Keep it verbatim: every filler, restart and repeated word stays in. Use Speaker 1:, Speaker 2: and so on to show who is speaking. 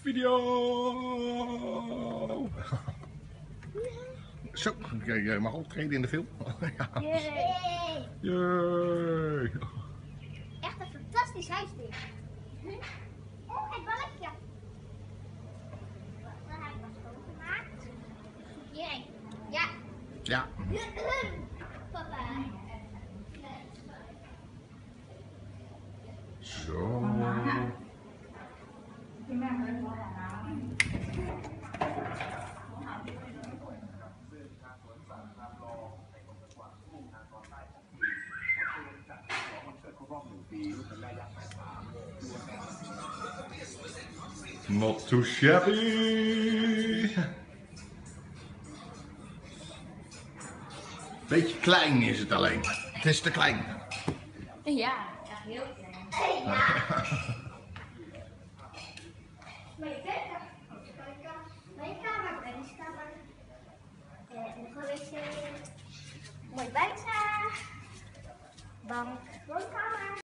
Speaker 1: video. Zo, je mag optreden in de film. Ja.
Speaker 2: Yay.
Speaker 1: Yay.
Speaker 2: Echt een fantastisch huis dit. Oh, het balletje. Dan heb ik wat schoongemaakt. Hierheen. Ja.
Speaker 1: Ja.
Speaker 2: Papa.
Speaker 1: Zo. Not too shabby. Beetje klein is het alleen. Het is te klein.
Speaker 2: Ja, ja, heel klein. Ja. Mijn kamer, mijn kamer. En een wc. Mooi buiten. Bank, woonkamer.